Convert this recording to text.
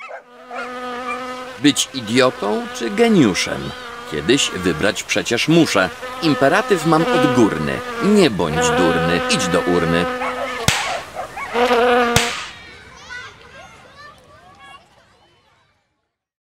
Być idiotą czy geniuszem? Kiedyś wybrać przecież muszę. Imperatyw mam odgórny. Nie bądź durny, idź do urny.